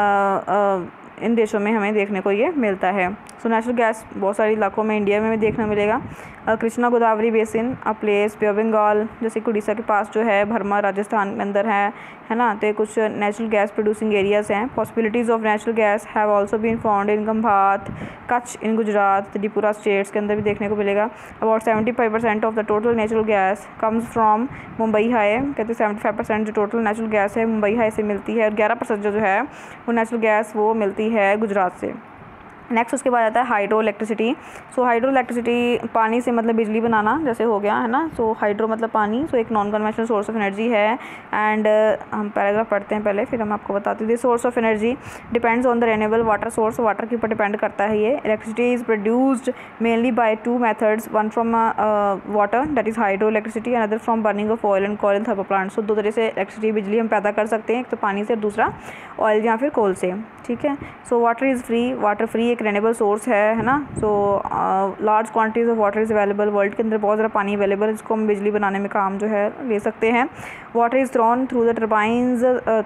आ, आ, इन देशों में हमें देखने को ये मिलता है। सो नेचुरल गैस बहुत सारे इलाकों में इंडिया में भी देखने मिलेगा। Krishna Godavari basin a place, bay of Bengal जैसे उड़ीसा के पास जो है, भरमा राजस्थान के अंदर है है ना। तो कुछ नेचुरल गैस प्रोड्यूसिंग एरियाज़ हैं। Possibilities of natural gas have also been found in Khambhat, Kutch in Gujarat, Tripura states के अंदर भी देखने को मिलेगा। About seventy five percent of the total natural gas comes from Mumbai high. कहते हैं सेवेंटी फाइव परसेंट जो टोटल नेचुरल गैस है मुंबई हाई से मिलती है, और ग्यारह परसेंट जो है वो नेचुरल गैस वो मिलती है गुजरात से। नेक्स्ट उसके बाद आता है hydro electricity. So hydro electricity पानी से मतलब बिजली बनाना जैसे हो गया है ना। सो हाइड्रो मतलब पानी। सो एक non conventional source of energy है। एंड uh, हम पैराग्राफ पढ़ते हैं पहले, फिर हम आपको बताते हैं। This source of energy depends on the renewable water source. Water के ऊपर डिपेंड करता है ये। Electricity is produced mainly by two methods, one from water that is hydro electricity, another from burning of oil and coal in thermal plant. So दो तरह से electricity बिजली हम पैदा कर सकते हैं, एक तो पानी से, दूसरा ऑयल या फिर कोल से। ठीक है। So water is free, water free एक रिन्यूएबल सोर्स है है ना। So large quantities of water is available. World के अंदर बहुत ज़्यादा पानी अवेलेबल है जिसको हम बिजली बनाने में काम जो है ले सकते हैं। Water is thrown through the turbines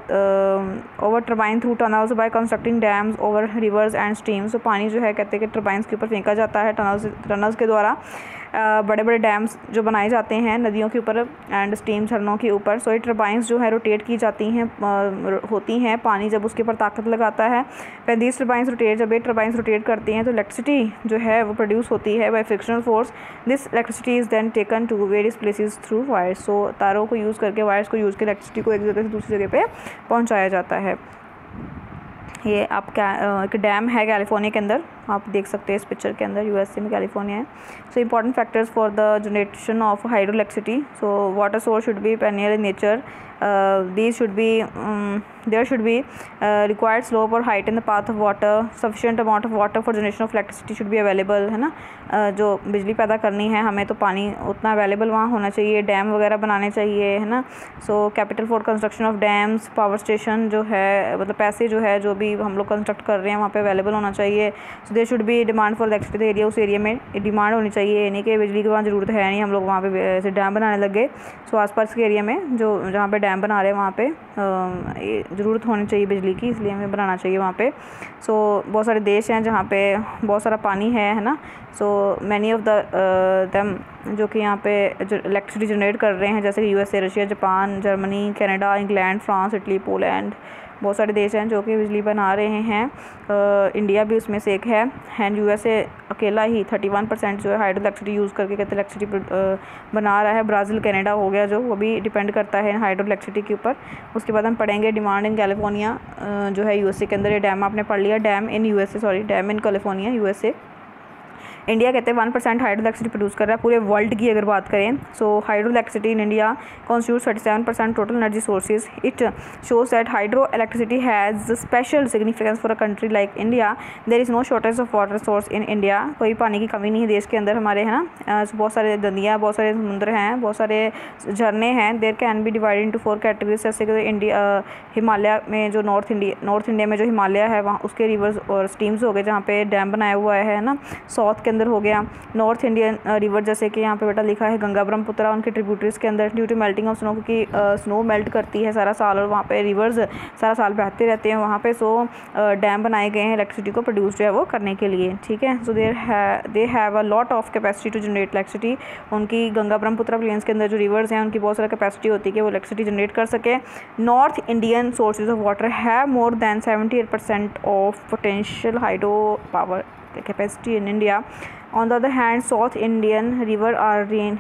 over turbine through tunnels by constructing dams over rivers and streams. तो पानी जो है कहते हैं कि टर्बाइंस के ऊपर फेंका जाता है टनल्स टनल्स के द्वारा। Uh, बड़े बड़े डैम्स जो बनाए जाते हैं नदियों के ऊपर एंड स्टीम झरनों के ऊपर। सो ये टर्बाइंस जो है रोटेट की जाती हैं uh, होती हैं। पानी जब उसके ऊपर ताकत लगाता है, व्हेन दीज टर्बाइंस रोटेट, जब ये टर्बाइंस रोटेट करती हैं तो इलेक्ट्रिसिटी जो है वो प्रोड्यूस होती है by frictional force. This electricity is then taken to various places through wires. So तारों को यूज़ करके, वायर्स को यूज़ करके इलेक्ट्रिसिटी को एक जगह से दूसरी जगह पे पहुँचाया जाता है। ये आप क्या एक डैम है कैलिफोर्निया के अंदर, आप देख सकते हैं इस पिक्चर के अंदर, यूएसए में कैलिफोर्निया है। So important factors for the generation of hydro electricity. So water source should be perennial in nature, these should be um, there should be uh, required slope or height in the path of water, sufficient amount of water for generation of electricity should be available है ना। uh, जो बिजली पैदा करनी है हमें तो पानी उतना अवेलेबल वहाँ होना चाहिए। डैम वगैरह बनाने चाहिए है ना। So capital for construction of dams, power station जो है मतलब पैसे जो है जो भी हम लोग कंस्ट्रक्ट कर रहे हैं वहाँ पे अवेलेबल होना चाहिए। So there should be demand for electricity area, उस एरिया में डिमांड होनी चाहिए, यानी कि बिजली की वहाँ ज़रूरत है नहीं, हम लोग वहाँ पे ऐसे डैम बनाने लग गए। सो आसपास के एरिया में जो जहाँ पे डैम बना रहे हैं वहाँ पे ज़रूरत होनी चाहिए बिजली की, इसलिए हमें बनाना चाहिए वहाँ पे। सो so, बहुत सारे देश हैं जहाँ पे बहुत सारा पानी है है ना। सो मैनी ऑफ द दम जो कि यहाँ पे इलेक्ट्रिसिटी जनरेट कर रहे हैं, जैसे कि USA, Russia, Japan, Germany, Canada, England, France, Italy, Poland, बहुत सारे देश हैं जो कि बिजली बना रहे हैं। आ, इंडिया भी उसमें से एक है। एंड यूएसए अकेला ही थर्टी वन परसेंट जो है हाइड्रो इलेक्ट्रिसिटी यूज़ करके कहते इलेक्ट्रिसिटी बना रहा है। ब्राज़ील, कनाडा हो गया जो, वो भी डिपेंड करता है हाइड्रो इलेक्ट्रिसिटी के ऊपर। उसके बाद हम पढ़ेंगे डिमांड इन कैलिफोर्निया जो है यूएसए के अंदर। ये डैम आपने पढ़ लिया, dam in USA, sorry dam in California USA. India कहते हैं one percent hydro electricity produce कर रहा है पूरे वर्ल्ड की अगर बात करें। So hydro electricity in India constitute thirty seven percent total energy sources. It shows that hydro electricity has special significance for a country like India. There is no shortage of water source in India. कोई पानी की कमी नहीं है देश के अंदर हमारे, है ना। बहुत सारे नदियाँ, बहुत सारे समुद्र हैं, बहुत सारे झरने हैं। There can be divided into four categories, जैसे कि इंडिया हिमालय में जो नॉर्थ इंडिया नॉर्थ इंडिया में जो हिमालय है वहाँ उसके रिवर्स और स्ट्रीम्स हो गए जहाँ पे डैम बनाया हुआ है ना। साउथ के अंदर हो गया नॉर्थ इंडियन रिवर, जैसे कि यहाँ पे बेटा लिखा है गंगा ब्रह्मपुत्र उनके ट्रिब्यूटरीज के अंदर due to melting of snow, क्योंकि स्नो मेल्ट करती है सारा साल और वहाँ पे रिवर्स सारा साल बहते रहते हैं वहाँ पे। सो डैम बनाए गए हैं इलेक्ट्रिसिटी को प्रोड्यूस जो है वो करने के लिए, ठीक है। So there they have a lot of capacity to generate electricity. उनकी गंगा ब्रह्मपुत्र प्लेन्स के अंदर जो रिवर्स हैं उनकी बहुत सारा कैपेसिटी होती है कि वो इलेक्ट्रिसिटी जनरेट कर सके। North Indian sources of water have more than seventy eight percent of potential hydro power capacity in India. On the other hand south Indian river are rain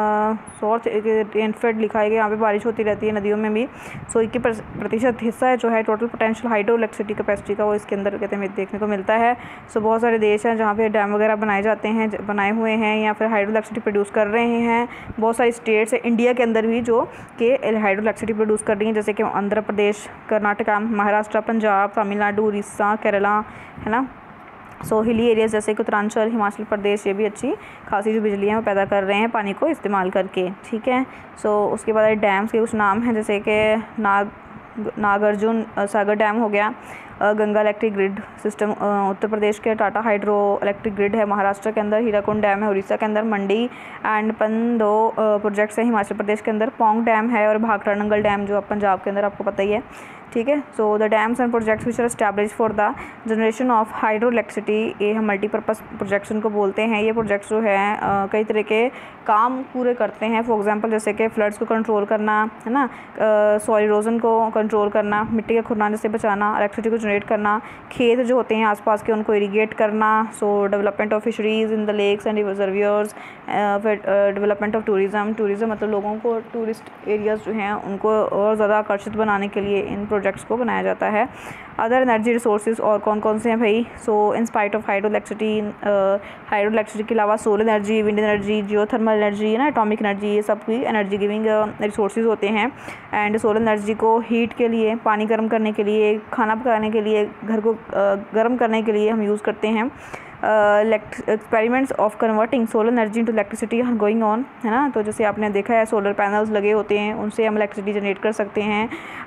south rainfed लिखा है कि यहाँ पे बारिश होती रहती है नदियों में भी। सो इक्कीस प्रतिशत हिस्सा है जो है total potential hydro electricity capacity का वो इसके अंदर कहते हैं देखने को मिलता है। सो बहुत सारे देश हैं जहाँ पे डैम वगैरह बनाए जाते हैं, बनाए हुए हैं या फिर हाइड्रो इलेक्ट्रिसिटी प्रोड्यूस कर रहे हैं। बहुत सारी स्टेट्स है इंडिया के अंदर भी जो कि हाइड्रो इलेक्ट्रिसिटी प्रोड्यूस कर रही हैं, जैसे कि आंध्र प्रदेश, कर्नाटका, महाराष्ट्र, पंजाब, तमिलनाडु, उड़ीसा, केरला, है ना। सो हिली एरियाज जैसे कि उत्तरांचल, हिमाचल प्रदेश, ये भी अच्छी खासी जो बिजली है वो पैदा कर रहे हैं पानी को इस्तेमाल करके, ठीक है। सो so, उसके बाद डैम्स के कुछ नाम हैं, जैसे कि नाग नागार्जुन सागर डैम हो गया, Ganga electric grid system Uttar Pradesh के, टाटा हाइड्रो इलेक्ट्रिक ग्रिड है महाराष्ट्र के अंदर, हीराकुंड डैम है उड़ीसा के अंदर, मंडी एंड पन दो प्रोजेक्ट्स हैं हिमाचल प्रदेश के अंदर, पोंग डैम है और भाखड़ा नंगल डैम जो पंजाब के अंदर आपको पता ही है, ठीक है। So the dams and projects which are establish for the generation of hydro electricity, ये हम मल्टीपर्पज़ प्रोजेक्ट्स उनको बोलते हैं। ये प्रोजेक्ट्स जो है कई तरह के काम पूरे करते हैं। फॉर एग्जांपल जैसे कि फ्लड्स को कंट्रोल करना, है ना, सॉइल इरोजन को कंट्रोल करना, मिट्टी के खुरनाने से बचाना, इलेक्ट्रिसिटी को जनरेट करना, खेत जो होते हैं आसपास के उनको इरीगेट करना। So development of fisheries in the lakes and reservoirs, फिर डेवलपमेंट ऑफ टूरिज़्म, टूरिज़्म मतलब लोगों को टूरिस्ट एरियाज़ जो हैं उनको और ज़्यादा आकर्षित बनाने के लिए इन प्रोजेक्ट्स को बनाया जाता है। अदर एनर्जी रिसोर्सेज और कौन कौन से हैं भाई? So in spite of hydro electricity, hydro electricity के अलावा solar energy, wind energy, geothermal energy, है ना, एटॉमिक एनर्जी, ये सब की एनर्जी गिविंग रिसोर्सेज होते हैं। एंड सोलर एनर्जी को हीट के लिए, पानी गर्म करने के लिए, खाना पकाने के लिए, घर को गर्म करने के लिए हम यूज़ करते हैं। Experiments of converting solar energy into electricity are going on, है ना। तो जैसे आपने देखा है सोलर पैनल्स लगे होते हैं, उनसे हम इलेक्ट्रिसिटी जनरेट कर सकते हैं।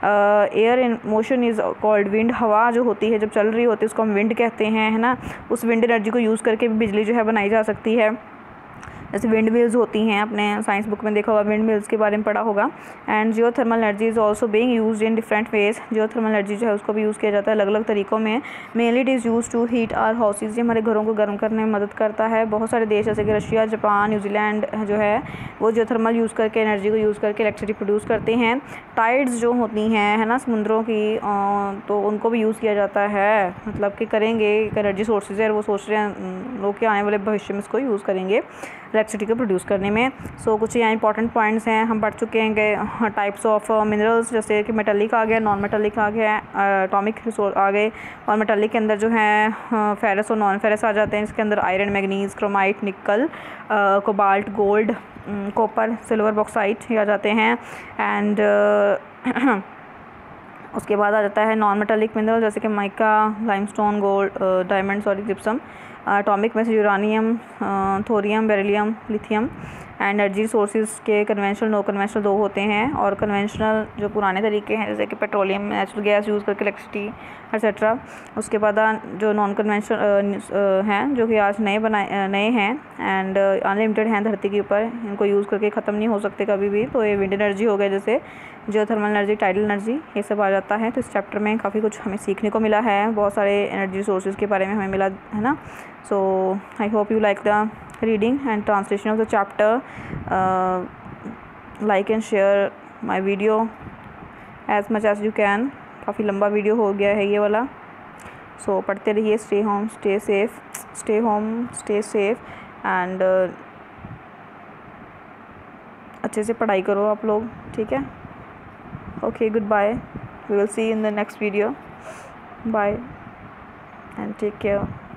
Air in motion is called wind, हवा जो होती है जब चल रही होती है उसको हम विंड कहते हैं, है ना। उस विंड एनर्जी को यूज़ करके भी बिजली जो है बनाई जा सकती है। जैसे विंड मिल्स होती हैं, आपने साइंस बुक में देखा होगा, विंड मिल्स के बारे में पढ़ा होगा। And geothermal energy is also being used in different ways, geothermal energy जो है उसको भी यूज़ किया जाता है अलग अलग तरीक़ों में। Mainly it is use to heat our houses, ये हमारे घरों को गर्म करने में मदद करता है। बहुत सारे देश जैसे कि रशिया, जापान, न्यूजीलैंड जो है वो जियोथर्मल यूज़ करके एनर्जी को यूज़ करके इलेक्ट्रिसिटी प्रोड्यूस करते हैं। टाइड्स जो होती हैं, है ना, समुद्रों की, तो उनको भी यूज़ किया जाता है, मतलब कि करेंगे एनर्जी सोर्सेज है, वो सोच रहे हैं लोग कि आने वाले भविष्य में इसको यूज़ करेंगे इलेक्ट्रिसिटी को प्रोड्यूस करने में। सो so, कुछ यहाँ इंपॉर्टेंट पॉइंट्स हैं हम पढ़ चुके हैं कि टाइप्स ऑफ मिनरल्स, जैसे कि मेटालिक आ गया, नॉन मेटालिक आ गया, एटॉमिक रिसोर्स आ गए, और मेटालिक के अंदर जो है फेरस और नॉन फेरस आ जाते हैं। इसके अंदर iron, manganese, chromite, nickel, cobalt, gold, copper, silver, bauxite ये आ जाते हैं। एंड उसके बाद आ जाता है नॉन मेटालिक मिनरल जैसे कि माइका, लाइमस्टोन, गोल्ड, डायमंड्स और जिप्सम। एटॉमिक में से uranium, thorium, beryllium, lithium. Energy sources के कन्वेंशनल, नो कन्वेंशनल दो होते हैं, और कन्वेंशनल जो पुराने तरीके हैं जैसे कि पेट्रोलियम, नेचुरल गैस यूज़ करके इलेक्ट्रिसिटी एक्सेट्रा। उसके बाद जो नॉन कन्वेंशनल हैं जो कि आज नए बनाए नए हैं एंड अनलिमिटेड हैं धरती के ऊपर, इनको यूज़ करके ख़त्म नहीं हो सकते कभी भी। तो ये विंड एनर्जी हो गया, जैसे जियोथर्मल एनर्जी, टाइडल एनर्जी, ये सब आ जाता है। तो इस चैप्टर में काफ़ी कुछ हमें सीखने को मिला है, बहुत सारे एनर्जी सोर्सेज के बारे में हमें मिला है ना। So I hope you like the reading and translation of the chapter. Uh, like and share my video as much as you can. काफ़ी लंबा वीडियो हो गया है ये वाला। सो so, पढ़ते रहिए, stay home, stay safe, stay home, stay safe and अच्छे से पढ़ाई करो आप लोग, ठीक है। Okay, goodbye, we will see in the next video, bye and take care.